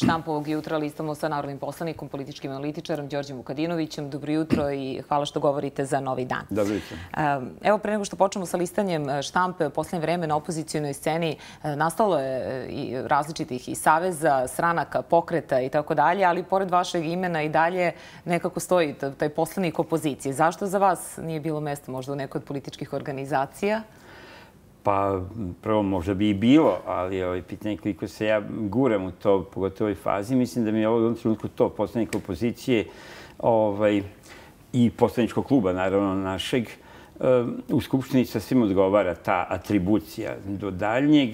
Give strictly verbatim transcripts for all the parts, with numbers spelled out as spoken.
štampu ovog jutra listamo sa narodnim poslanikom, političkim analitičarom Đorđem Vukadinovićem. Dobro jutro i hvala što govorite za Novi dan. Dobro jutro. Evo, pre nego što počnemo sa listanjem štampe, u poslednje vreme na opozicionoj sceni nastalo je i različitih i saveza, stranaka, pokreta i tako dalje, ali pored vašeg imena i dalje nekako stoji taj poslanik opozicije. Zašto za vas nije bilo mesta možda u nekoj od političkih organizacija? Pa, prvo možda bi i bilo, ali ovaj, pitanje koliko se ja guram u to, pogotovo u ovoj fazi, mislim da mi je ovo u ovom trenutku to poslanik opozicije ovaj, i poslaničkog kluba, naravno, našeg, u Skupštini sasvim odgovara ta atribucija do daljnjeg.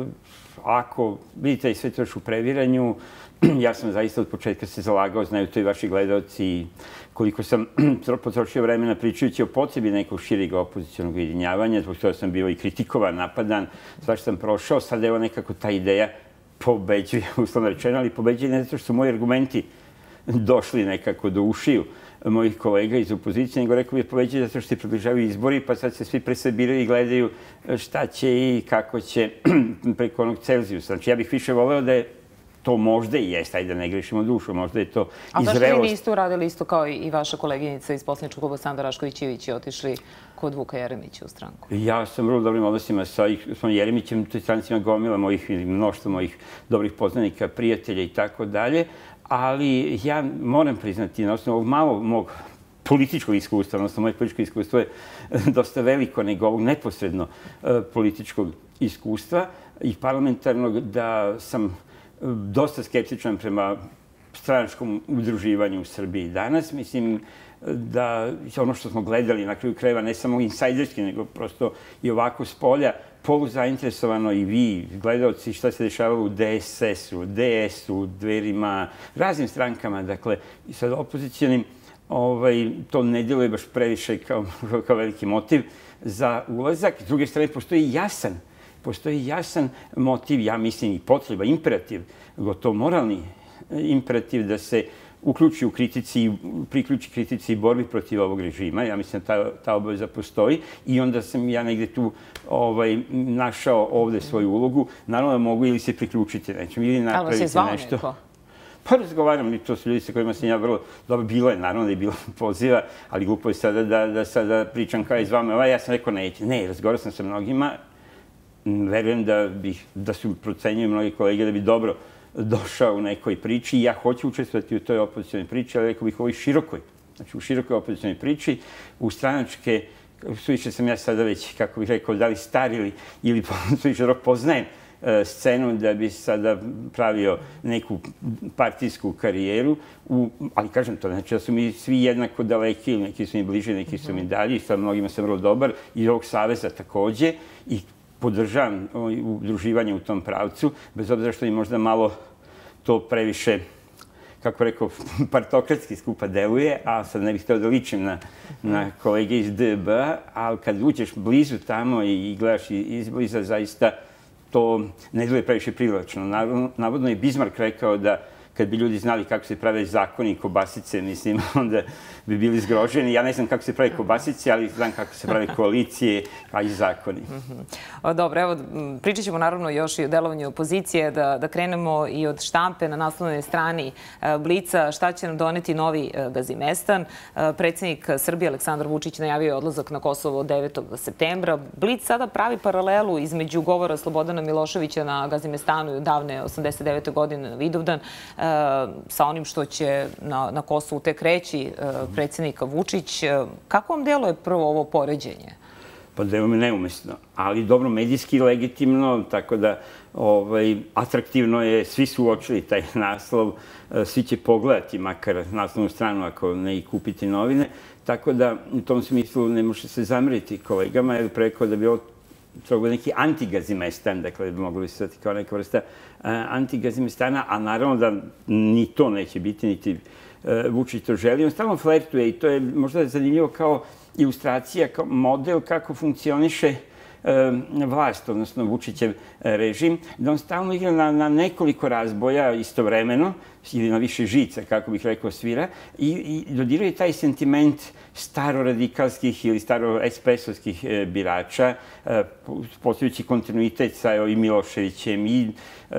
Ako vidite i sve to još u previranju, ja sam zaista od početka se zalagao, znaju to i vaši gledalci, koliko sam potrošio vremena pričajući o potrebi nekog šireg opozicionog ujedinjavanja, zbog toga sam bio i kritikovan, napadan, svašta sam prošao, sad evo nekako ta ideja pobeđuje, uslovno rečeno, ali pobeđuje ne zato što su moji argumenti došli nekako do ušiju mojih kolega iz opozicije, nego rekao bih pobeđuje zato što se približavaju izbori, pa sad se svi presabiraju i gledaju šta će i kako će preko onog Celzijusa. Znači, ja bih više voleo da je to možda i jeste, ajde da ne grešimo dušu, možda je to izrelost. A zašto vi niste uradili isto kao i vaša koleginica iz poslaničkog kluba Sanda Rašković-Ivić i otišli kod Vuka Jeremića u stranku? Ja sam vrlo dobrim odnosima sa Jeremićem, u toj stranci ima gomila mojih, mnoštvo mojih dobrih poznanika, prijatelja i tako dalje, ali ja moram priznati, na osnovu ovog malog mog političkog iskustva, odnosno moje političko iskustvo je dosta veliko nego ovog neposredno političkog iskustva i parlamentarnog, da sam dosta skeptičan prema stranačkom udruživanju u Srbiji danas. Mislim da ono što smo gledali na kraju krajeva, ne samo insajderski, nego prosto i ovako s polja, poluzainteresovano i vi, gledalci, šta se dešavalo u D S S-u, D S-u, Dverima, raznim strankama, dakle, i sad opozicijalnim, to ne djeluje baš previše kao veliki motiv za ulazak. S druge strane, postoji jasan Postoji jasan motiv, ja mislim i potreba, imperativ, gotovo moralni imperativ da se uključi u kritici, priključi kritici i borbi protiv ovog režima. Ja mislim da ta obaveza postoji i onda sam ja negde tu našao ovde svoju ulogu. Naravno da mogu ili se priključiti nečem ili napraviti nešto. Ali vas je zvao neko? Pa razgovaram i to su ljudi sa kojima sam ja vrlo dobro, bilo je, naravno da je bilo poziva, ali glupo je sada da sada pričam kao iz vama. Ja sam rekao neće. Ne, razgovarao sam sa mnogima. Verujem da, da su procenjuju mnogi kolege da bi dobro došao u nekoj priči i ja hoću učestvovati u toj opozicijalnoj priči, ali rekao bih u ovoj širokoj, znači u širokoj opozicijalnoj priči, u stranačke, suviše sam ja sada već, kako bih rekao, da li star ili, ili suviše dobro poznajem scenu da bi sada pravio neku partijsku karijeru, u, ali kažem to, znači da su mi svi jednako daleki, neki su mi bliže, neki su mi dalji, sa mnogima sam vrlo dobar, i ovog saveza takođe, i podržavam udruživanje u tom pravcu, bez obzira što mi možda malo to previše, kako rekao, partokratski skupa deluje, a sad ne bih hteo da ličim na, na kolege iz D B, ali kad uđeš blizu tamo i gledaš izbliza, zaista to ne deluje previše privlačno. Navodno je Bismarck rekao da kad bi ljudi znali kako se prave zakoni i kobasice, mislim, onda bi bili zgroženi. Ja ne znam kako se prave kobasice, ali znam kako se prave koalicije, a i zakoni. Dobro, evo, pričat ćemo naravno još i o delovanju opozicije, da krenemo i od štampe na naslovnoj strani Blica. Šta će nam doneti novi Gazimestan? Predsjednik Srbije Aleksandar Vučić najavio je odlazak na Kosovo od devetog septembra. Blic sada pravi paralelu između govora Slobodana Miloševića na Gazimestanu davne osamdeset devete godine na Vidovdan sa onim što će na Kosovu tek reći predsjednika Vučić. Kako vam deluje prvo ovo poređenje? Pa deluje mi neumesno, ali dobro, medijski legitimno, tako da atraktivno je, svi su uočili taj naslov, svi će pogledati makar naslovnu stranu ako ne i kupiti novine, tako da u tom smislu ne može se zameriti kolegama, jer preko da bi ovo trebalo neki anti-Gazimestan, dakle, moglo bi se zvati kao neka vrsta anti-Gazimestana, a naravno da ni to neće biti, niti Vučić to želi. On stalno flertuje i to je možda zanimljivo kao ilustracija, kao model kako funkcioniše vlast, odnosno Vučićev režim, da on stalno igra na, na nekoliko razboja istovremeno, ili na više žica, kako bih rekao, svira, i, i dodiruje taj sentiment staroradikalskih ili staro-es pe esovskih e, birača, e, postavljajući kontinuitet sa i Miloševićem i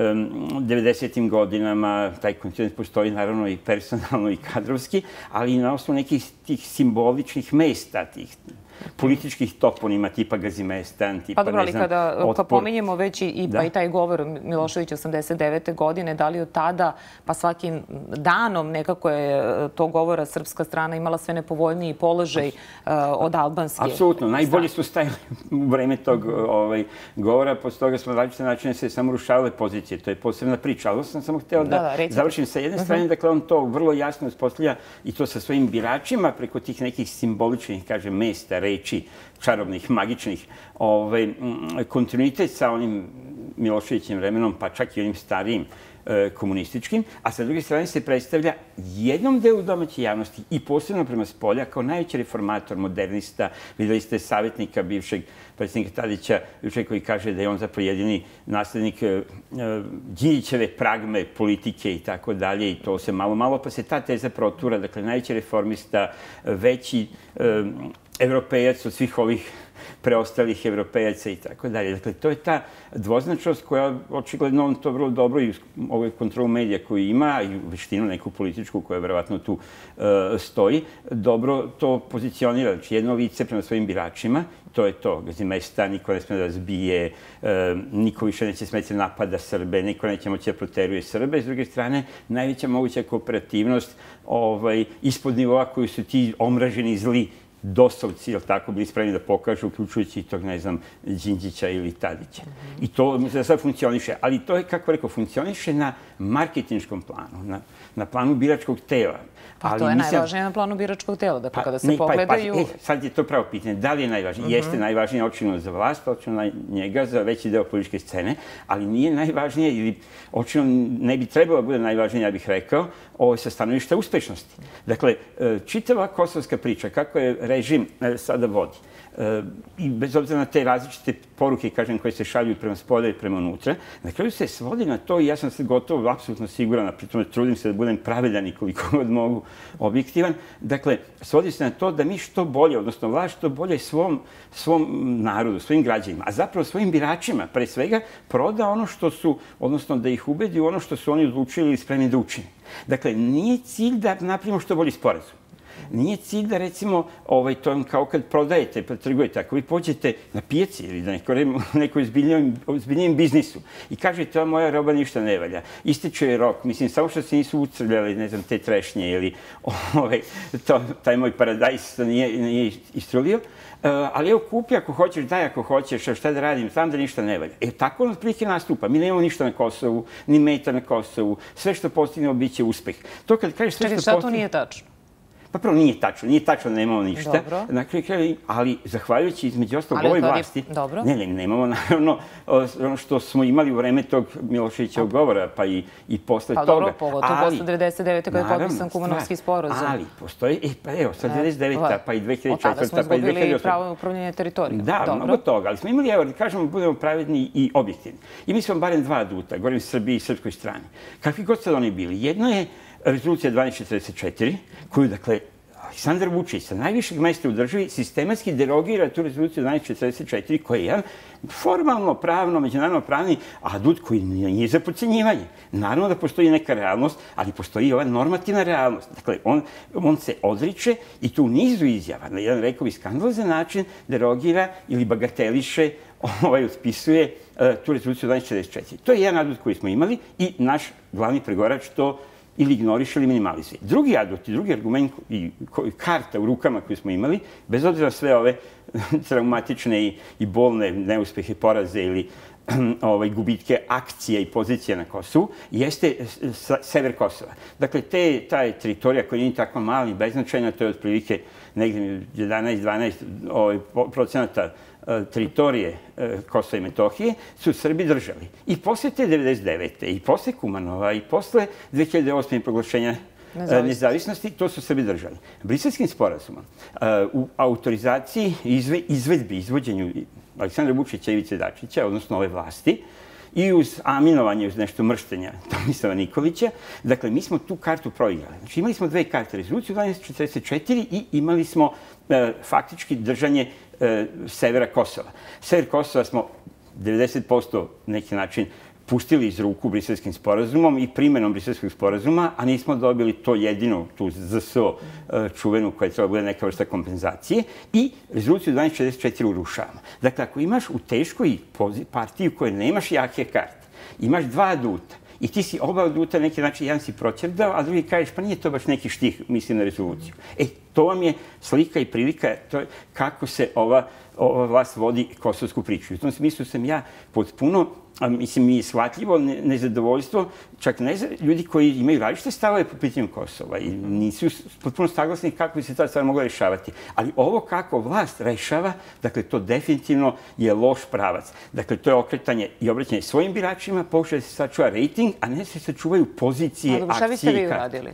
devedesetim godinama. Taj kontinuitet postoji naravno i personalno i kadrovski, ali i na osnovu nekih tih simboličnih mesta, tih političkih toponima tipa Gazimestan, tipa, pa dobro, ali ne znam, kada otpor. pominjemo već i, pa i taj govor Miloševića osamdeset devete godine, da li od tada, pa svakim danom nekako je to govora srpska strana imala sve nepovoljniji položaj uh, od albanske. Apsolutno, najbolji su stajali u vreme tog ovaj, govora, posle toga smo na različite načine se samo rušavale pozicije, to je posebna priča, ali sam samo hteo da, da, da završim sa jedne strane, uh-huh. Dakle on to vrlo jasno uspostavlja i to sa svojim biračima preko tih nekih simboličnih, kažem, mesta, reči, čarobnih, magičnih, ovaj, kontinuitet sa onim Miloševićim vremenom, pa čak i onim starijim e, komunističkim, a sa druge strane se predstavlja jednom delu domaće javnosti i posebno prema spolja kao najveći reformator, modernista. Videli ste savjetnika bivšeg predsjednika Tadića, juče koji kaže da je on zapravo jedini naslednik e, Đinđićeve pragme, politike i tako dalje, i to se malo, malo pa se ta teza protura, dakle najveći reformista, veći e, evropejac od svih ovih preostalih evropejaca i tako dalje. Dakle, to je ta dvoznačnost koja očigledno on to vrlo dobro i ovoj kontrolu medija koju ima i veštinu neku političku koja verovatno tu uh, stoji, dobro to pozicionira. Znači, jedno lice prema svojim biračima, to je to, Gazimestan, niko ne sme da zbije, uh, niko više neće smeti napada Srbe, niko neće moći da proteruje Srbe. S druge strane, najveća moguća kooperativnost ovaj, ispod nivoa koju su ti omraženi zli dosovci, jel tako, bili spremni da pokažu, uključujući tog, ne znam, Đinđića ili Tadića. Mm-hmm. I to, mislim da sad funkcioniše. Ali to je, kako rekao, funkcioniše na marketinškom planu, na, na planu biračkog tela. Pa ali to je mislim, najvažnije na planu biračkog tela, dakle, pa, kada se ne, pogledaju... Pa, pa, e, sad je to pravo pitanje. Da li je najvažnije? Mm-hmm. Jeste najvažnije očino za vlast, očino na njega, za veći deo političke scene, ali nije najvažnije, ili očino ne bi trebalo da bude najvažnije, ja bih rekao, ovo sa stanovišta uspešnosti. Dakle, čitava kosovska priča, kako je režim sada vodi, i bez obzira na te različite poruke, kažem, koje se šalju prema spolja i prema unutra, na kraju se svodi na to, i ja sam se gotovo apsolutno siguran, a pritom trudim se da budem pravedan i koliko god mogu objektivan, dakle, svodi se na to da mi što bolje, odnosno vlast što bolje svom, svom narodu, svojim građanima, a zapravo svojim biračima, pre svega, proda ono što su, odnosno da ih ubedi u ono što su oni odlučili ili spremni da učine. Dakle, nije cilj da napravimo što bolji sporazum. Nije cilj da, recimo, ovaj, to je kao kad prodajete, pa trgujete, ako vi pođete na pijaci ili da neko, neko ozbiljnijem biznisu i kažete, ova moja roba ništa ne valja, ističe je rok, mislim, samo što se nisu ucrljali, ne znam, te trešnje ili ovaj, to, taj moj paradajz nije, nije istrulio, Uh, ali evo, kupi ako hoćeš, daj ako hoćeš, šta da radim, znam da ništa ne valja. E, tako on otprilike nastupa. Mi nemamo ništa na Kosovu, ni meta na Kosovu, sve što postignemo bit će uspeh. To kad kažeš sve što postignemo... Čekaj, šta to nije tačno? Pa prvo nije tačno, nije tačno da nemamo ništa. Dobro. Na kraju kraju, ali zahvaljujući između ostalog ovoj vlasti, dobro. Ne, ne, nemamo naravno ono što smo imali u vreme tog Miloševićevog govora, pa i, i posle pa, toga. Pa dobro, pogotovo posle devedeset devete kada je potpisan Kumanovski sporazum. Ali postoji, e, pa evo, sad devedeset deveta pa i dve hiljade četvrta pa i dve hiljade osma. Tada smo izgubili pravo upravljanja teritorijom. Da, dobro. Mnogo toga, ali smo imali, evo, da kažemo, budemo pravedni i objektivni. I mi smo barem dva aduta, govorim Srbiji i srpskoj strani. Kakvi god sad oni bili. Jedno je rezolucija dvanaest četrdeset četiri, koju, dakle, Aleksandar Vučić sa najvišeg mesta u državi sistematski derogira tu rezoluciju dvanaest četrdeset četiri, koja je jedan formalno, pravno, međunarodno pravni adut koji nije za podcenjivanje. Naravno da postoji neka realnost, ali postoji i ova normativna realnost. Dakle, on, on se odriče i tu u nizu izjava, na jedan rekao i skandalozan način, derogira ili bagateliše, ovaj, otpisuje uh, tu rezoluciju dvanaest četrdeset četiri. To je jedan adut koji smo imali i naš glavni pregovarač to ili ignoriše ili minimalizuje. Drugi adut i drugi argument i karta u rukama koju smo imali, bez obzira na sve ove traumatične i, i bolne neuspehe, poraze ili ovaj, gubitke akcije i pozicije na Kosovu, jeste sever Kosova. Dakle, te, ta je teritorija koja nije tako mali, beznačajna, to je otprilike negdje jedanaest do dvanaest ovaj, procenata teritorije Kosova i Metohije su Srbi držali. I posle te devedeset devete i posle Kumanova i posle dve hiljade osme proglašenja nezavisnosti. nezavisnosti, to su Srbi držali. Briselskim sporazumom u autorizaciji, izve, izvedbi, izvođenju Aleksandra Vučića i Ivice Dačića, odnosno ove vlasti, i uz aminovanje, uz nešto mrštenja Tomislava Nikolića. Dakle, mi smo tu kartu proigrali. Znači, imali smo dve karte, rezoluciju dvanaest četrdeset četiri i imali smo e, faktički držanje e, severa Kosova. Sever Kosova smo devedeset posto na neki način pustili iz ruku Briselskim sporazumom i primenom Briselskog sporazuma, a nismo dobili to jedino, tu Z S O čuvenu koja je trebala bude neka vrsta kompenzacije i rezoluciju dvanaest šezdeset četiri urušavamo. Dakle, ako imaš u teškoj partiji u kojoj nemaš jake karte, imaš dva aduta i ti si oba aduta neki način, jedan si proćerdao, a drugi kažeš pa nije to baš neki štih, mislim na rezoluciju. E, to vam je slika i prilika to je kako se ova, ova vlast vodi kosovsku priču. U tom smislu sam ja potpuno a mislim, mi je shvatljivo nezadovoljstvo, čak ne za ljudi koji imaju različite stavove po pitanju Kosova i nisu potpuno saglasni kako bi se ta stvar mogla rešavati. Ali ovo kako vlast rešava, dakle, to definitivno je loš pravac. Dakle, to je okretanje i obraćanje svojim biračima, pokušaj da se sačuva rejting, a ne se sačuvaju pozicije, akcije. Šta biste vi uradili?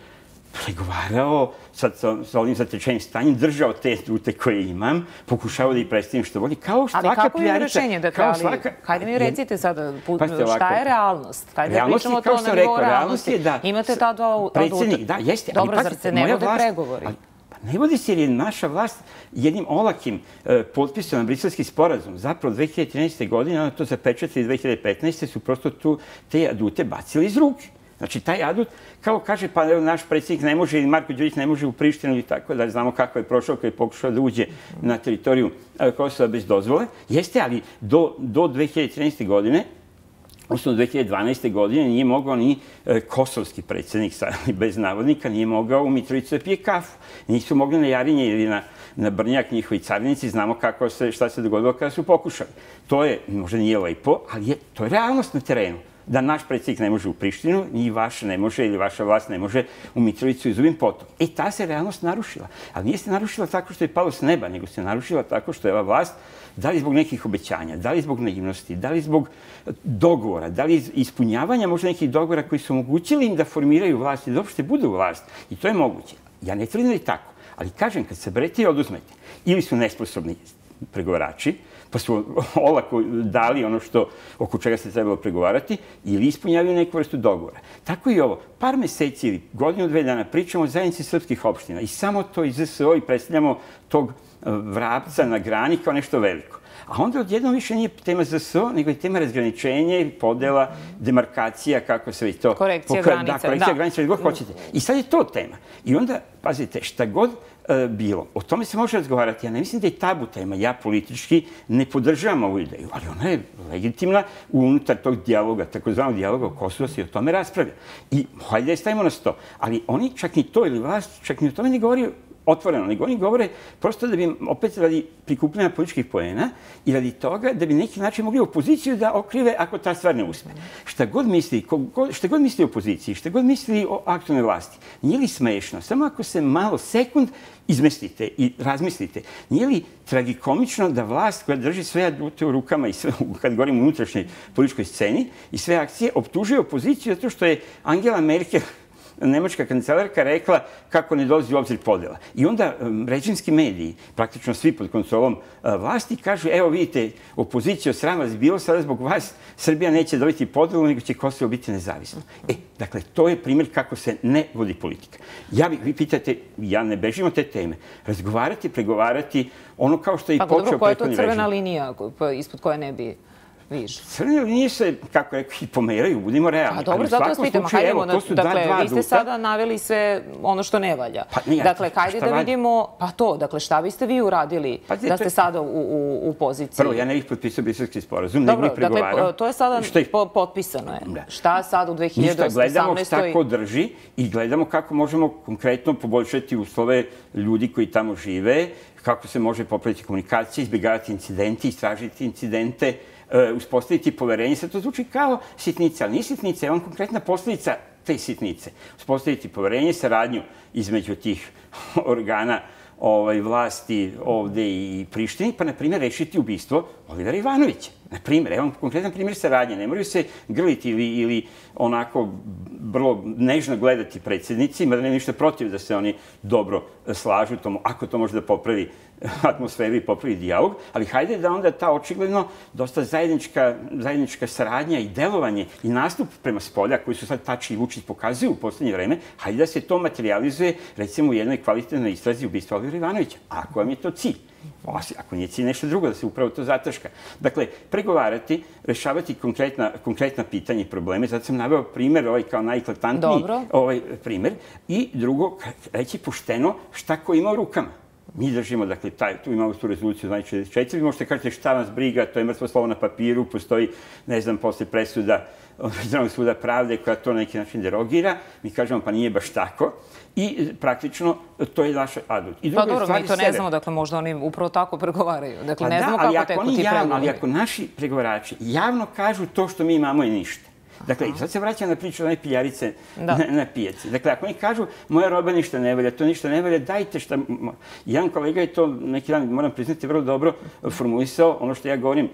Pregovarao sa, sa ovim zatečenim stanjem, držao te adute koje imam, pokušavao da ih predstavim što voli, kao svaka pljarica. Ali kako je rešenje? Dakle, ali, svaka... Hajde mi recite sada, šta je realnost? Hajde da pričamo to na nivou realnosti. Da, imate ta dva aduta. Da, jeste. Dobro, zar se ne vode pregovori? Ne vodi se jer je naša vlast jednim olakim e, potpisom na Briselski sporazum. Zapravo dve hiljade trinaeste. godine, ono to zapečatili dve hiljade petnaeste. su prosto tu te adute bacili iz ruke. Znači, taj adut, kao kaže, pa evo, naš predsjednik ne može, ili Marko Đurić ne može u Prištinu, ili tako da znamo kako je prošao, kad je pokušao da uđe na teritoriju Kosova bez dozvole. Jeste, ali do, do dve hiljade trinaeste. godine, odnosno dve hiljade dvanaeste. godine, nije mogao ni e, kosovski predsjednik, bez navodnika, nije mogao u Mitrovicu da pije kafu. Nisu mogli na Jarinje ili na, na Brnjak njihovi carinici, znamo kako se, šta se dogodilo kada su pokušali. To je, možda nije lepo, ali je, to je realnost na terenu. Da naš predsjednik ne može u Prištinu, ni vaša ne može ili vaša vlast ne može u Mitrovicu i Zubin Potok. E, ta se realnost narušila. Ali nije se narušila tako što je palo s neba, nego se narušila tako što je ova vlast, da li zbog nekih obećanja, da li zbog naivnosti, da li zbog dogovora, da li ispunjavanja možda nekih dogovora koji su omogućili im da formiraju vlast i da uopšte budu vlast. I to je moguće. Ja ne tvrdim da je tako, ali kažem, kad se berete i oduzmete, ili su nesposobni pregovarači, pa su olako dali ono što, oko čega se trebalo pregovarati, ili ispunjavaju neku vrstu dogovora. Tako i ovo. Par meseci ili godinu, dve dana pričamo o zajednici srpskih opština i samo to iz Z S O i predstavljamo tog vrapca na grani kao nešto veliko. A onda odjednom više nije tema Z S O, nego je tema razgraničenja, podela, demarkacija, kako se već to... Korekcija granica. Da, korekcija granica, ili god hoćete. I sad je to tema. I onda, pazite, šta god e, bilo, o tome se može razgovarati. Ja ne mislim da je tabu tema. Ja politički ne podržavam ovu ideju, ali ona je legitimna unutar tog dijaloga, takozvanog dijaloga o Kosovu se i o tome raspravlja. I hajde da je stavimo na sto. Ali oni čak ni to ili vlast, čak ni o tome ne govori otvoreno, nego oni govore prosto da bi opet radi prikupljanja političkih poena i radi toga da bi neki način mogli opoziciju da okrive ako ta stvar ne uspe. Šta god misli, šta god misli o opoziciji, šta god misli o aktualnoj vlasti, nije li smešno? Samo ako se malo sekund izmestite i razmislite, nije li tragikomično da vlast koja drži sve adute u rukama i sve, kad govorimo o unutrašnjoj političkoj sceni i sve akcije, optužuje opoziciju zato što je Angela Merkel, nemačka kancelarka, rekla kako ne dolazi u obzir podela. I onda um, režimski mediji, praktično svi pod kontrolom uh, vlasti, kažu, evo vidite, opozicija sram vas bilo, sada zbog vas Srbija neće dobiti podelu, nego će Kosovo biti nezavisno. E, dakle, to je primjer kako se ne vodi politika. Ja vi, vi pitate, ja ne bežim od te teme, razgovarati, pregovarati, ono kao što je i počeo prethodni režim. Pa dobro, koja je to crvena linija ispod koje ne bi... Crvene linije se, kako rekao, i pomeraju, budimo realni. A dobro, zato vas pitam, hajdemo, dakle, vi ste sada naveli sve ono što ne valja. Dakle, hajde da vidimo, pa to, dakle, šta biste vi uradili da ste sada u poziciji? Prvo, ja ne bih potpisao Briselski sporazum, nego bih pregovarao. Dobro, dakle, to je sada potpisano je. Šta sad u dve hiljade osamnaestoj? Ništa, gledamo šta ko drži i gledamo kako možemo konkretno poboljšati uslove ljudi koji tamo žive, kako se može popraviti komunikacija, izbjegavati incidenti, istražiti incidente, uspostaviti poverenje. Sad to zvuči kao sitnica, ali nije sitnica, je on konkretna posljedica te sitnice. Uspostaviti poverenje, saradnju između tih organa ovaj, vlasti ovde i Prištini, pa, na primjer, rešiti ubistvo Olivera Ivanovića. Na primjer, evo konkretan primjer saradnje. Ne moraju se grliti ili onako vrlo nežno gledati predsjednici, mada nema ništa protiv da se oni dobro slažu tomu, ako to može da popravi atmosferu i popravi dijalog, ali hajde da onda ta očigledno dosta zajednička, zajednička saradnja i delovanje i nastup prema spolja, koji su sad Tači i Vučić pokazuju u poslednje vreme, hajde da se to materializuje recimo u jednoj kvalitetnoj istrazi ubistva Olivera Ivanovića. Ako vam je to cilj. Ako nije cilj nešto drugo, da se upravo to zataška. Dakle, pregovarati, rešavati konkretna, konkretna pitanja i probleme. Zato sam naveo primer, ovaj kao najeklatantniji ovaj primer. I drugo, reći pošteno šta ko ima u rukama. Mi držimo, dakle, taj, tu imamo tu rezoluciju znači šezdeset četiri, vi možete kažete šta vas briga, to je mrtvo slovo na papiru, postoji, ne znam, posle presuda Međunarodnog suda pravde koja to na neki način derogira, mi kažemo pa nije baš tako i praktično to je naš adut. I pa dobro, mi to ne znamo, dakle možda oni upravo tako pregovaraju, dakle ne znamo kako teku ti pregovori. Ali ako naši pregovarači javno kažu to što mi imamo je ništa, dakle, sad se vraća na priču one piljarice na pijaci. Dakle, ako oni kažu, moja roba ništa ne valja, to ništa ne valja, dajte šta... Jedan kolega je to, neki dan, moram priznati, vrlo dobro formulisao, ono što ja govorim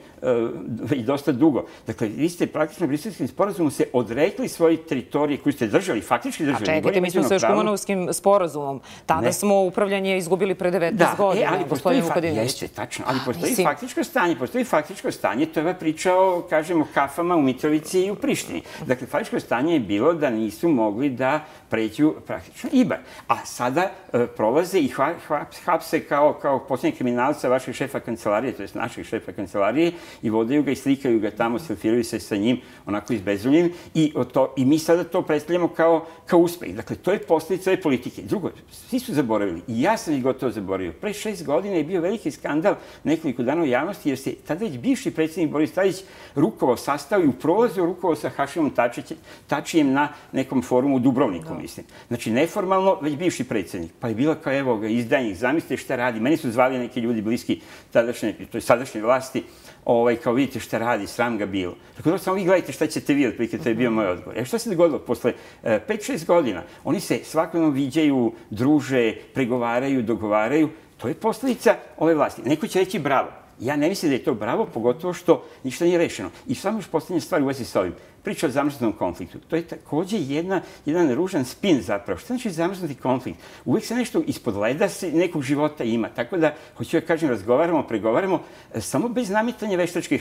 i dosta dugo. Dakle, vi ste praktično Briselskim sporazumom se odrekli svoje teritorije koju ste držali, faktički držali. A čekajte, mi smo se još Kumanovskim sporazumom. Tada smo upravljanje izgubili pre devetnaest godina. Da, ali postoji... Jeste, tačno, ali postoji faktičko stanje. Postoji faktičko stanje, to je priča o, kažemo, kafama u Mitrovici i u Prištini. Dakle, faktičko stanje je bilo da nisu mogli da pređu praktično Ibar. A sada prolaze i hapse kao posljednji kriminalca vašeg šefa kancelarije, to je našeg šefa kancelarije, i vodaju ga i slikaju ga tamo, selfiraju se sa njim, onako izbezumljeni, i mi sada to predstavljamo kao uspeh. Dakle, to je posljedica ove politike. Drugo, svi su zaboravili, i ja sam ih gotovo zaboravio. Pre šest godina je bio veliki skandal nekoliko dana u javnosti, jer se tada već bivši predsjednik Boris Tadić rukovao sastav i u prolazu rukovao sa Hašimom Tačijem na nekom forumu u Dubrovniku, mislim. Znači, neformalno, već bivši predsjednik. Pa je bila kao, evo ga, izdajnik, zamislite šta radi. Meni su zvali neki ljudi bliski tadašnje, to je sadašnje vlasti, kao vidite šta radi, sram ga bilo. Tako da samo vi gledajte šta ćete vi, otprilike, to je bio moj odgovor. E šta se dogodilo? Posle pet šest godina, oni se svakodnevno viđaju, druže, pregovaraju, dogovaraju. To je posljedica ove vlasti. Neko će reći bravo. Ja ne mislim da je to bravo, pogotovo što ništa nije rešeno. I samo još posljednja stvar u vezi s ovim. Priča o zamrznutom konfliktu. To je takođe jedan ružan spin zapravo. Šta znači zamrznuti konflikt? Uvijek se nešto ispod leda nekog života ima. Tako da, hoću da kažem, razgovaramo, pregovaramo, samo bez nametanja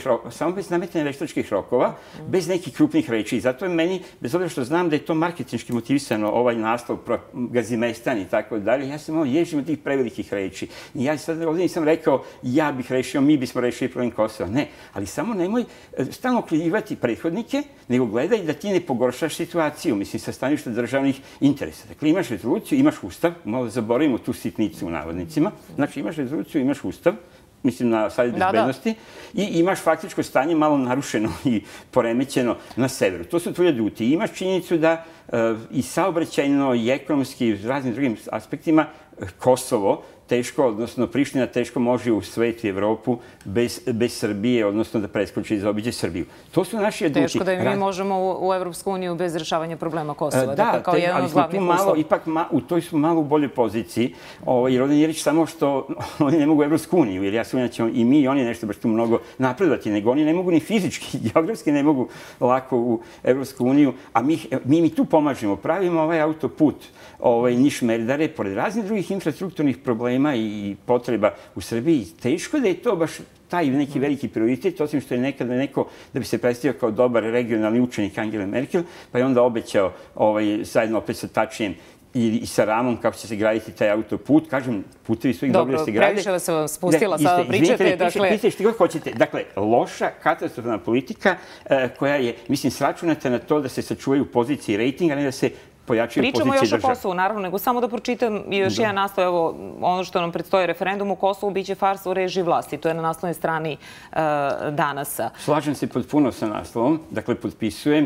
veštačkih rokova, bez nekih krupnih reči. I zato je meni, bez obzira što znam da je to marketinški motivisano, ovaj naslov Gazimestan i tako dalje, ja se malo ježim od tih prevelikih reči. I ja sad ovdje nisam rekao, ja bih rešio, mi bismo rešili problem Kosova. Ne, ali samo nemoj stalno okrivljivati prethodnike, nego gledaj da ti ne pogoršaš situaciju, mislim, sa staništa državnih interesa. Dakle, imaš rezoluciju, imaš ustav, malo zaboravimo tu sitnicu u navodnicima, znači imaš rezoluciju, imaš ustav, mislim na Savjet bezbednosti, i imaš faktičko stanje malo narušeno i poremećeno na severu. To su tvoje aduti. Imaš činjenicu da i saobraćajno i ekonomski i raznim drugim aspektima Kosovo teško, odnosno Priština teško može u svet i Evropu bez Srbije, odnosno da preskoči i zaobiđe Srbiju. To su naši aduti. Teško da i mi možemo u Evropsku uniju bez rešavanja problema Kosova. Da, ali smo tu malo, ipak u toj smo malo u boljoj poziciji, jer ovdje nije reći samo što oni ne mogu u Evropsku uniju, jer ja sumnjam da ćemo i mi i oni nešto baš tu mnogo napredovati, nego oni ne mogu ni fizički, geografski ne mogu lako u Evropsku uniju, a mi mi tu pomažemo, pravimo ovaj autoput Niš-Merdare, pored raznih drugih infrastrukturnih problema i potreba u Srbiji. Teško da je to baš taj neki veliki prioritet, osim što je nekada neko da bi se predstavio kao dobar regionalni učenik Angele Merkel, pa je onda obećao zajedno opet sa Tačijem i sa Ramom kako će se graditi taj autoput. Kažem, putevi su ih dobro da se grade. Dobro, previše sam vam spustila, sada pričate. Pitajte što god hoćete. Dakle, loša, katastrofalna politika koja je, mislim, sračunata na to da se sačuvaju pozicije i rejtinga, ne da se Pričamo još o Kosovu, naravno, nego samo da pročitam još jedan naslov. Evo, ono što nam predstoji referendum u Kosovu biće farsa u režiji vlasti. To je na naslovnoj strani Danasa. Slažem se potpuno sa naslovom. Dakle, potpisujem.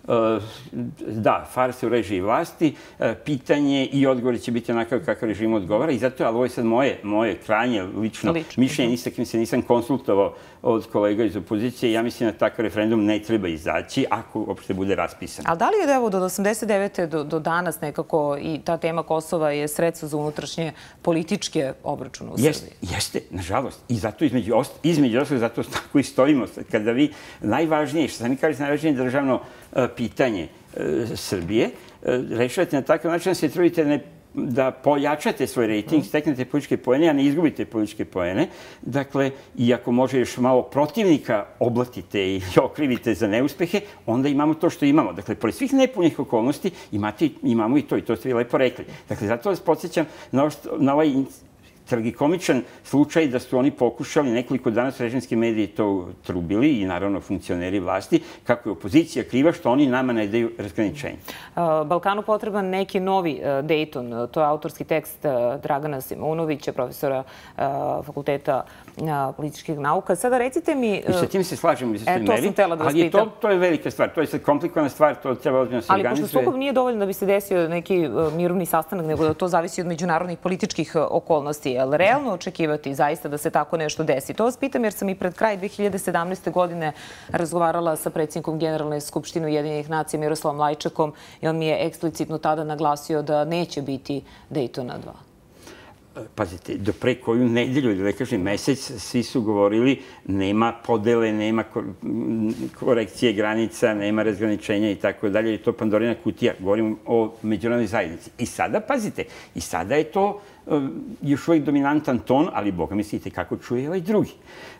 da, farsa u režiji vlasti, pitanje i odgovor će biti onakav kakav režim odgovara i zato, ali ovo je sad moje, moje krajnje lično mišljenje, ni sa kim se nisam konsultovao od kolega iz opozicije. Ja mislim da takav referendum ne treba izaći ako uopšte bude raspisan. Ali da li je evo do osamdeset devete do, do danas nekako i ta tema Kosova je sredstvo za unutrašnje političke obračune u Srbiji? Jeste, jeste, nažalost. I zato između, između ostalog, zato tako i stojimo. Kada vi, najvažnije, što sam mi kažete, najvažnije državno pitanje Srbije, rešavate na takav način da se trudite ne da pojačate svoj rejting, steknete političke poene, a ne izgubite političke poene. Dakle, i ako može još malo protivnika oblatite i okrivite za neuspehe, onda imamo to što imamo. Dakle, pored svih nepunih okolnosti imate, imamo i to, i to ste vi lepo rekli. Dakle, zato vas podsjećam na, na ovaj tragikomičan slučaj da su oni pokušali, nekoliko dana su režimski mediji to trubili i naravno funkcioneri vlasti, kako je opozicija kriva što oni nama ne daju razgraničenje. Balkanu potreban neki novi Dayton. To je autorski tekst Dragana Simunovića, profesora Fakulteta političkih nauka. Sada recite mi... I sa tim se slažemo u svoj meri, ali to, to je velika stvar. To je sad komplikovana stvar, to treba ozbiljno se organizuje. Ali pošto sukob nije dovoljno da bi se desio neki mirovni sastanak, nego da to zavisi od međunarodnih političkih okolnosti. Je li realno očekivati zaista da se tako nešto desi? To vas pitam jer sam i pred kraj dve hiljade sedamnaeste. godine razgovarala sa predsjednikom Generalne skupštine Ujedinjenih nacija Miroslavom Lajčekom i on mi je eksplicitno tada naglasio da neće biti Daytona dva. Pazite, do pre koju nedelju, da ne kažem mesec, svi su govorili nema podele, nema korekcije granica, nema razgraničenja i tako dalje. Je to Pandorina kutija. Govorimo o međunarodnoj zajednici. I sada, pazite, i sada je to još uvijek dominantan ton, ali Boga mislite kako čuje ovaj drugi.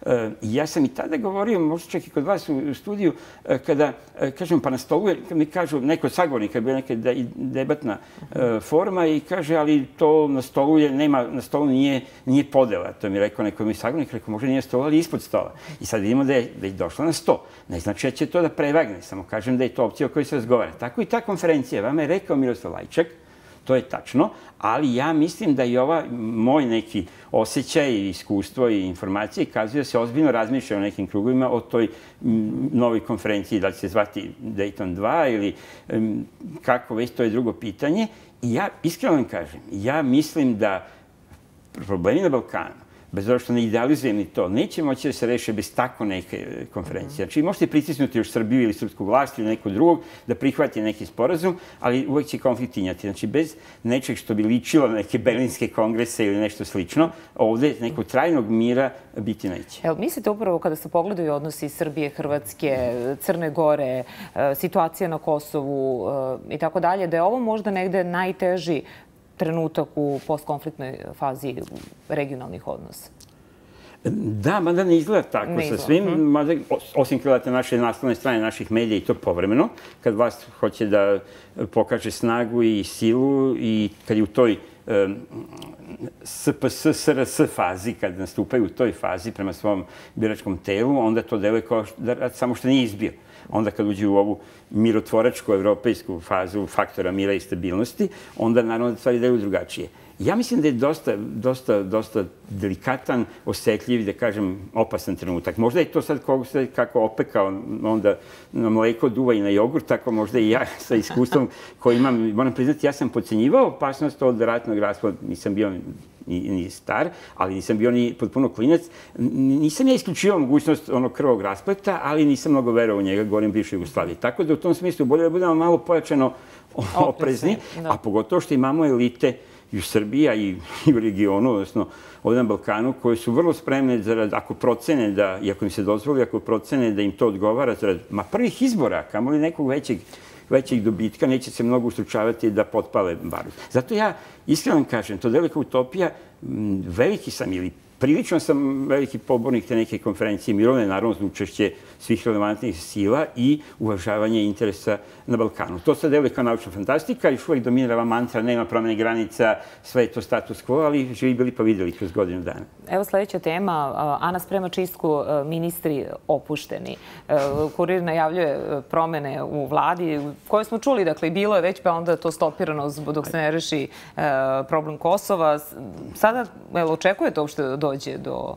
Ja sam i tada govorio, možda čak i kod vas u studiju, kada, kažem, pa na stolu, kad mi kažu, neko sagovornika, bila neka debatna forma i kaže, ali to na stolu je, nema, na stolu nije, nije podela. To mi je rekao neko mi sagovornik, rekao, možda nije stola, ali ispod stola. I sad vidimo da je, da je došla na sto. Ne znači da će to da prevagne, samo kažem da je to opcija o kojoj se razgovara. Tako i ta konferencija, vama je rekao Miroslav Lajčak, to je tačno, ali ja mislim da i ova moj neki osjećaj, iskustvo i informacije kazuje da se ozbiljno razmišlja o nekim krugovima o toj novoj konferenciji, da će se zvati Dayton dva ili kako već, to je drugo pitanje. I ja, iskreno vam kažem, ja mislim da problemi na Balkanu, bez obzira što ne idealizujem ni to, neće moći da se reše bez tako neke konferencije. Znači, možete pritisnuti još Srbiju ili srpsku vlast ili nekog drugog da prihvati neki sporazum, ali uvek će konflikt tinjati. Znači, bez nečeg što bi ličilo na neke berlinske kongrese ili nešto slično, ovde nekog trajnog mira biti neće. Evo, mislite upravo kada se pogledaju odnosi Srbije, Hrvatske, Crne Gore, situacija na Kosovu i tako dalje, da je ovo možda negde najteži trenutak u postkonfliktnoj fazi regionalnih odnosa? Da, mada ne izgleda tako sa svim, mada, osim kada naše naslovne strane naših medija i to povremeno, kad vlast hoće da pokaže snagu i silu i kad je u toj S P S S R S fazi, kad nastupaju u toj fazi prema svom biračkom telu, onda to deluje kao da samo što nije izbio. Onda kad uđe u ovu mirotvoračku evropejsku fazu faktora mira i stabilnosti, onda naravno da stvari deluju drugačije. Ja mislim da je dosta, dosta, dosta delikatan, osetljiv, da kažem, opasan trenutak. Možda je to sad kako opekao, onda na mleko duva i na jogurt, tako možda i ja sa iskustvom koji imam, moram priznati, ja sam podcenjivao opasnost od ratnog raspada, nisam bio ni, ni star, ali nisam bio ni potpuno klinac. Nisam ja isključivao mogućnost onog krvog raspleta, ali nisam mnogo verovao u njega, govorim bivše Jugoslavije. Tako da u tom smislu bolje da budemo malo pojačano oprezni, a pogotovo što imamo elite i u Srbiji, a i u regionu, odnosno ovdje na Balkanu, koje su vrlo spremne, zarad, ako procene da, i ako im se dozvoli, ako procene da im to odgovara, zarad, ma prvih izbora, kamo li nekog većeg, većeg dobitka, neće se mnogo ustručavati da potpale barut. Zato ja iskreno kažem, to delika utopija, veliki sam ili prilično sam veliki pobornik te neke konferencije mirovne, naravno za učešće svih relevantnih sila i uvažavanje interesa na Balkanu. To sad deluje kao naučna fantastika, još uvijek dominira ova mantra, nema promene granica, sve je to status quo, ali živi bili pa videli kroz godinu dana. Evo sljedeća tema. Ana sprema čistku, ministri opušteni. Kurir najavljuje promene u vladi, koje smo čuli, dakle, bilo je već, pa onda to stopirano dok se ne reši problem Kosova. Sada, evo, očekujete uopšte da dođe do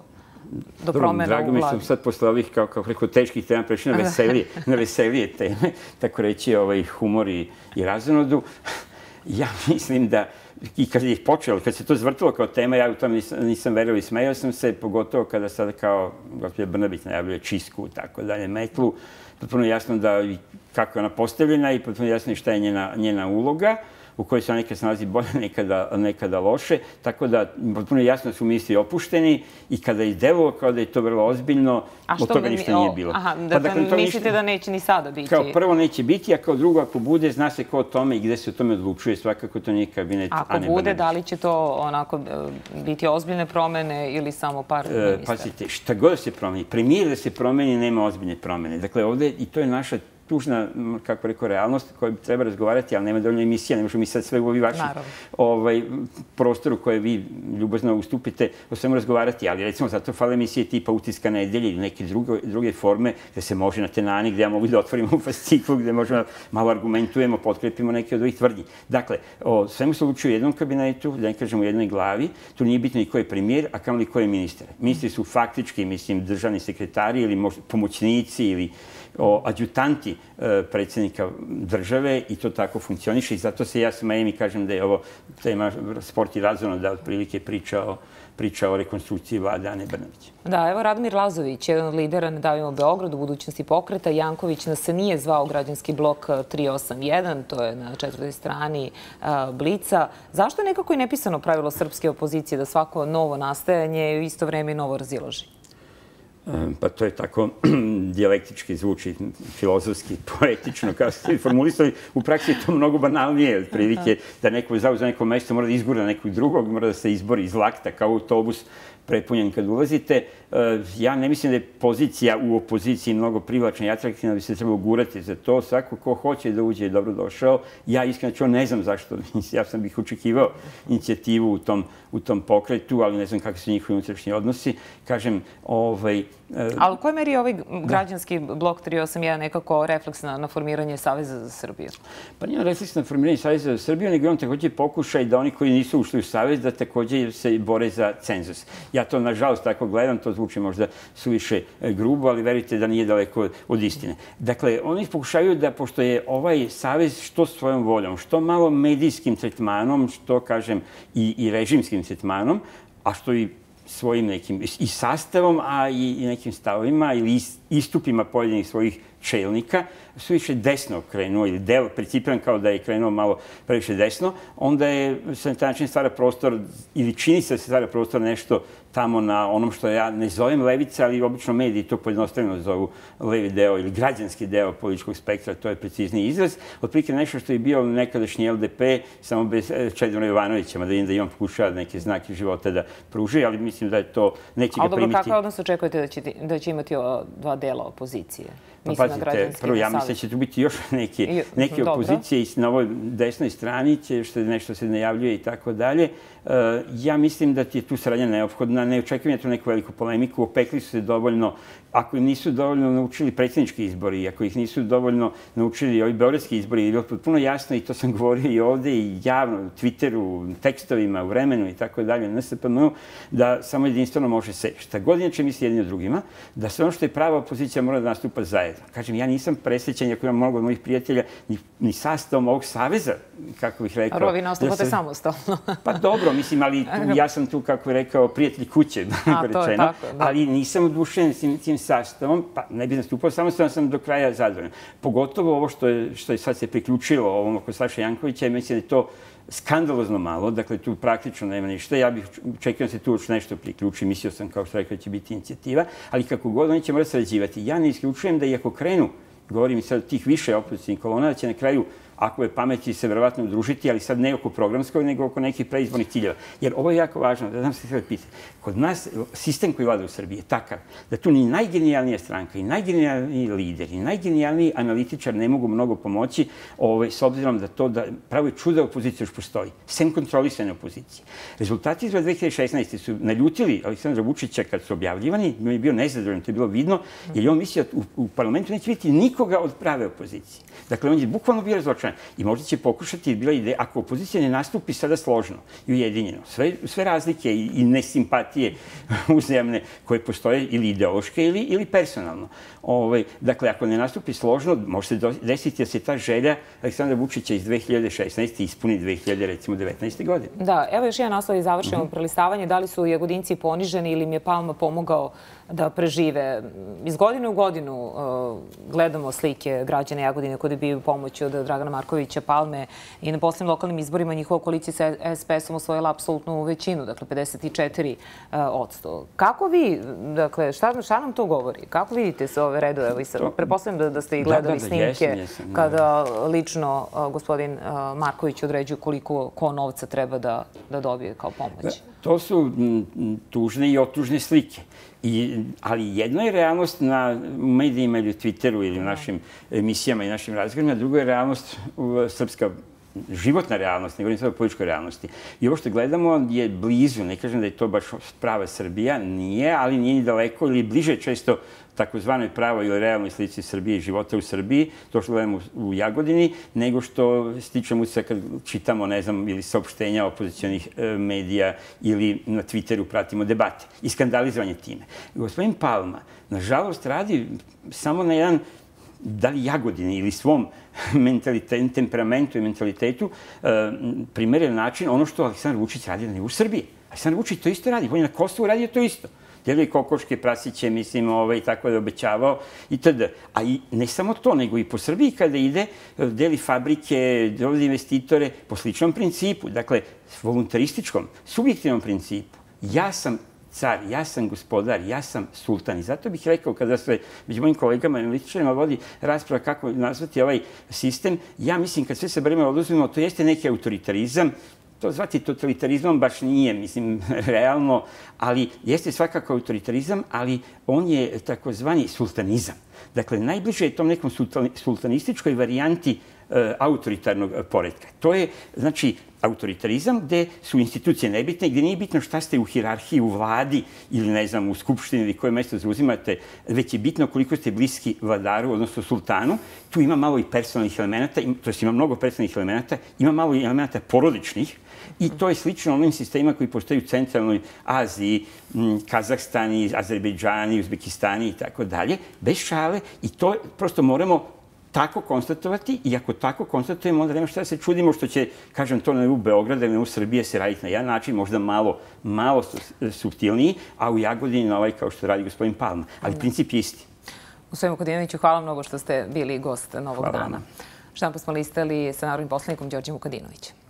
do promena u vladi. Drago mi sam sad posle ovih, kao, kao preko teških tema, prešli na veselije, na veselije teme, tako reći, ovaj, humor i, i razonodu. Ja mislim da, i kad je počelo, kad se to zvrtilo kao tema, ja u tom nisam, nisam verovao i smejao sam se, pogotovo kada sada kao gospođa Brnabić najavljuje čistku, tako dalje, metlu, potpuno jasno da kako je ona postavljena i potpuno jasno šta je njena, njena uloga, u kojoj se nekad se nalazi bolje, nekada, nekada loše, tako da potpuno jasno su misli opušteni i kada je delovalo kao da je to vrlo ozbiljno, od toga ništa nije bilo. Aha, da, pa, dakle, to mislite ništa, da neće ni sada biti? Kao prvo neće biti, a kao drugo ako bude, zna se ko o tome i gde se o tome odlučuje, svakako to nije kabinet Ane Brnabić. Ako bude, da li će to onako biti ozbiljne promene ili samo par ministara? E, pazite, šta god da se promeni, premijer da se promeni, nema ozbiljne promene. Dakle, ovde, i to je naša tužna, kako rekao, realnost koju treba razgovarati, ali nema dovoljno emisija, ne možemo mi sad sve u ovi vaši ovaj, prostoru koje vi ljubazno ustupite o svemu razgovarati, ali recimo zato fale emisije tipa Utiska nedelje ili neke druge, druge forme gde se može na tenani, gde ja mogu da otvorimo u fasciklu, gde možemo malo argumentujemo, potkrepimo neke od ovih tvrdnji. Dakle, o svemu se odlučuje u jednom kabinetu, da ne kažemo u jednoj glavi, tu nije bitno ni ko je premijer, a kamoli ko je ministar. Ministri su faktički, mislim, državni sekretari ili možda pomoćnici ili o adjutanti e, predsjednika države i to tako funkcioniše i zato se ja smejem i kažem da je ovo tema sport i razumno da otprilike priča o, priča o rekonstrukciji vlade Ane Brnabić. Da, evo Radomir Lazović, jedan od lidera Ne davimo Beograd u budućnosti pokreta. Janković nas se nije zvao građanski blok tri osam jedan, to je na četvrtoj strani a, Blica. Zašto je nekako i nepisano pravilo srpske opozicije da svako novo nastajanje u isto vreme i novo razilaži? Pa to je tako dijalektički zvuči, filozofski, poetično, kao ste formulisali. U praksi je to mnogo banalnije, otprilike, da neko zauze neko mesto, mora da izgura nekog drugog, mora da se izbori iz lakta, kao autobus prepunjen kad ulazite. Ja ne mislim da je pozicija u opoziciji mnogo privlačna i atraktivna, da bi se trebalo gurati za to. Svako ko hoće da uđe je dobro došao. Ja iskreno ne znam zašto, ja sam bih očekivao inicijativu u tom, u tom pokretu, ali ne znam kakvi su njihovi unutrašnji odnosi. Kažem, ovaj... Ali u kojoj meri je ovaj građanski blok tri osam jedan nekako refleks na, na formiranje Saveza za Srbiju? Pa nije refleks na formiranje Saveza za Srbiju, nego on također pokušaj da oni koji nisu ušli u Savez, da također se bore za cenzus. Ja to, nažalost, tako gledam, to zvuči možda suviše grubo, ali verujte da nije daleko od istine. Dakle, oni pokušaju da, pošto je ovaj Savez što svojom voljom, što malo medijskim tretmanom, što, kažem, i, i režimskim tretmanom, a što i svojim nekim i sastavom, a i, i nekim stavovima ili istupima pojedinih svojih čelnika, su više desno krenuo ili deo, precipiran kao da je krenuo malo previše desno, onda je se na taj način stvara prostor, ili čini se da se stvara prostor nešto tamo na onom što ja ne zovem levica, ali obično mediji to pojednostavljeno zovu levi deo ili građanski deo političkog spektra, to je precizniji izraz. Otprilike nešto što je bio nekadašnji L D P, samo bez Čedomira Jovanovića, mada vidim da i on pokušava neke znake života da pruži, ali mislim da je to, neće ga primiti. Ali dobro, kakve odnos očekujete da će, da će imati ova dva dela opozicije? Pa pazite, prvo, ja mislim da će tu biti još neke, neke opozicije i na ovoj desnoj strani, će, što nešto se najavljuje i tako dalje. Ja mislim da ti je tu saradnja neophodna. Ne očekujem tu neku veliku polemiku. Opekli su se dovoljno, ako im nisu dovoljno naučili predsjednički izbori, ako ih nisu dovoljno naučili ovi beogradski izbori, je bilo potpuno jasno, i to sam govorio i ovde, i javno, u Twitteru, tekstovima, u Vremenu i tako dalje, na S P M-u, da samo jedinstveno može se, šta god inače misli jedni o drugima, da sve ono što je prava opozicija mora da nastupa zajedno. Kažem, ja nisam presrećen, ako imam mnogo od mojih prijatelja, ni, ni sastavom ovog saveza, kako bih rekao. A vi nastupate samostalno. Pa dobro, mislim, ali tu, ja sam tu, kako bih rekao, prijatelj kuće, rečeno, ali nisam odušen s tim sastavom, pa ne bih nastupao, samostalno sam do kraja zadovoljan. Pogotovo ovo što je, što je sad se priključilo ovom oko Saše Jankovića, mislim da je to skandalozno malo, dakle tu praktično nema ništa. Ja bih čekao da se tu još nešto priključi, mislio sam, kao što rekao, da će biti inicijativa, ali kako god, oni će morati sarađivati. Ja ne isključujem da iako krenu, govorim i sad tih više opozicijnih kolona, da će na kraju, ako je pametni, se verovatno udružiti, ali sad ne oko programskog, nego oko nekih preizbornih ciljeva. Jer ovo je jako važno, da znam se treba pitati. Kod nas, sistem koji vlada u Srbiji je takav da tu ni najgenijalnija stranka, i najgenijalniji lider, i najgenijalniji analitičar ne mogu mnogo pomoći, ovaj, s obzirom da to da pravo čuda opozicija još postoji, sem kontrolisane opozicije. Rezultati izbora dve hiljade šesnaeste. su naljutili Aleksandra Vučića kad su objavljivani, on je bio nezadovoljan, to je bilo vidno, jer je on mislio da u, u parlamentu neće biti nikoga od prave opozicije. Dakle, on je bukvalno bio razočaran. strana. I možda će pokušati, bila ideja, ako opozicija ne nastupi sada složno i ujedinjeno, sve, sve razlike i, i nesimpatije uzajamne koje postoje ili ideološke ili, ili personalno. Ove, dakle, ako ne nastupi složno, može se desiti da se ta želja Aleksandra Vučića iz dve hiljade šesnaeste. ispuni dve hiljade devetnaeste. godine. Da, evo još jedan naslov i završimo mm-hmm. prelistavanje. Da li su Jagodinci poniženi ili im je Palma pomogao da prežive? Iz godine u godinu uh, gledamo slike građana Jagodine koji dobiju pomoć od Dragana Markovića Palme i na poslednjim lokalnim izborima njihova koalicija sa es pe esom osvojila apsolutnu većinu, dakle pedeset četiri posto. Kako vi, dakle, šta, šta nam to govori? Kako vidite se ove redove? Evo i sad, pretpostavljam da, da ste i gledali da, da, da, snimke jesam, jesam, kada lično uh, gospodin uh, Marković određuje koliko ko novca treba da, da dobije kao pomoć. To su m, tužne i otužne slike. I, ali jedno je realnost na medijima ili u Twitteru ili u našim emisijama i našim razgovorima, drugo je realnost srpska, životna realnost, ne govorim sad o političkoj realnosti. I ovo što gledamo je blizu, ne kažem da je to baš prava Srbija, nije, ali nije ni daleko ili bliže često takozvanoj pravoj ili realnoj slici Srbije i života u Srbiji, to što gledamo u Jagodini, nego što stičemo se kad čitamo, ne znam, ili saopštenja opozicionih medija ili na Twitteru pratimo debate i skandalizovanje time. Gospodin Palma, nažalost, radi samo na jedan, da li Jagodini ili svom temperamentu i mentalitetu, primeren način ono što Aleksandar Vučić radi na nivou Srbije. Aleksandar Vučić to isto radi, on je na Kosovu radio to isto. Deluje kokoške, prasiće, mislim, ovaj, tako da je obećavao itd. A i ne samo to, nego i po Srbiji kada ide, deli fabrike, dovodi investitore po sličnom principu, dakle, voluntarističkom, subjektivnom principu. Ja sam car, ja sam gospodar, ja sam sultan. I zato bih rekao, kada se među mojim kolegama i analitičarima vodi rasprava kako nazvati ovaj sistem, ja mislim, kad sve se breme oduzmemo, to jeste neki autoritarizam. To zvati totalitarizmom baš nije, mislim, realno, ali jeste svakako autoritarizam, ali on je takozvani sultanizam. Dakle, najbliže je tom nekom sultanističkoj varijanti e, autoritarnog poretka. To je, znači, autoritarizam gde su institucije nebitne, gde nije bitno šta ste u hijerarhiji, u vladi ili, ne znam, u skupštini ili koje mesto zauzimate, već je bitno koliko ste bliski vladaru, odnosno sultanu. Tu ima malo i personalnih elemenata, to jest ima mnogo personalnih elemenata, ima malo i elemenata porodičnih. I to je slično onim sistemima koji postoji u centralnoj Aziji, Kazahstani, Azerbejdžani, Uzbekistani i tako dalje, bez šale. I to prosto moramo tako konstatovati i ako tako konstatujemo, onda nema šta da se čudimo što će, kažem, to na u Beograda ili u Srbije se raditi na jedan način, možda malo, malo suptilniji, a u Jagodini na ovaj kao što radi gospodin Palma. Ali princip je isti. Gospodin Vukadinoviću, hvala mnogo što ste bili gost Novog dana. Štampu smo listali sa narodnim poslanikom Đorđem Vukadinovićem.